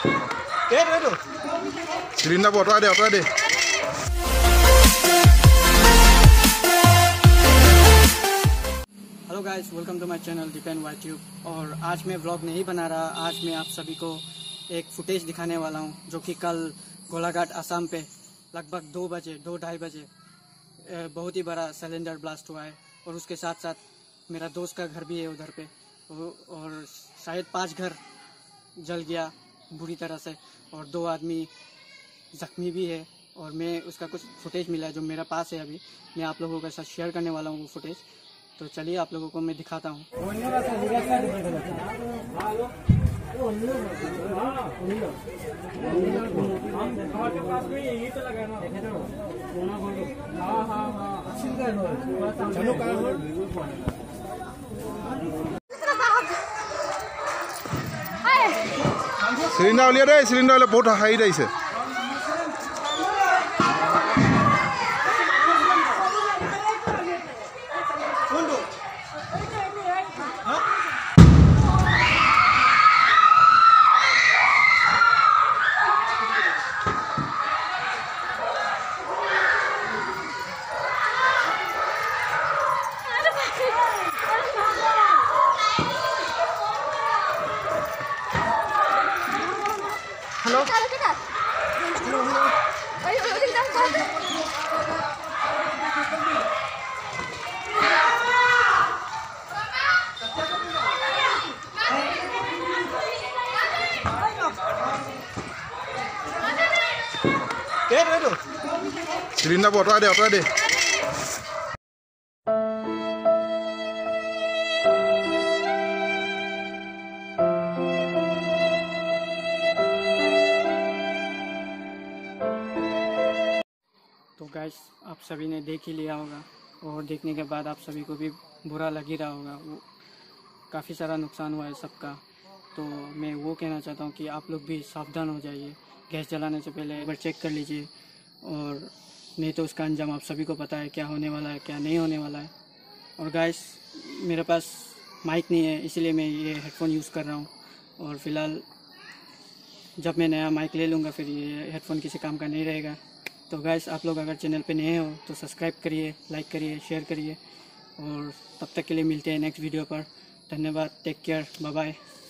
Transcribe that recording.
Cylinder को अटवा दे hello guys, welcome to my channel Dipen YouTube. और आज मैं व्लॉग नहीं बना रहा। आज मैं आप सभी को एक फुटेज दिखाने वाला हूं जो कि कल गोलाघाट असम पे लगभग 2-2:30 बजे बहुत ही बड़ा सिलेंडर ब्लास्ट हुआ है। और उसके साथ साथ मेरा दोस्त का घर भी है उधर पे, और शायद 5 घर जल गया बुरी तरह से और 2 आदमी जख्मी भी है। और मैं उसका कुछ फुटेज मिला है जो मेरे पास है, अभी मैं आप लोगों के साथ शेयर करने वाला हूँ वो फुटेज। तो चलिए आप लोगों को मैं दिखाता हूँ। सिलिंडर उलिया दे सिलिंडर बहुत हाई रही से हेलो सिलिंडर को अटवा दे तो गाइस, आप सभी ने देख ही लिया होगा और देखने के बाद आप सभी को भी बुरा लग ही रहा होगा। वो काफ़ी सारा नुकसान हुआ है सबका। तो मैं वो कहना चाहता हूँ कि आप लोग भी सावधान हो जाइए। गैस जलाने से पहले एक बार चेक कर लीजिए, और नहीं तो उसका अंजाम आप सभी को पता है क्या होने वाला है, क्या नहीं होने वाला है। और गाइस, मेरे पास माइक नहीं है, इसीलिए मैं ये हेडफोन यूज़ कर रहा हूँ। और फिलहाल जब मैं नया माइक ले लूँगा फिर ये हेडफोन किसी काम का नहीं रहेगा। तो गाइस, आप लोग अगर चैनल पे नए हो तो सब्सक्राइब करिए, लाइक करिए, शेयर करिए। और तब तक के लिए मिलते हैं नेक्स्ट वीडियो पर। धन्यवाद, टेक केयर, बाय बाय।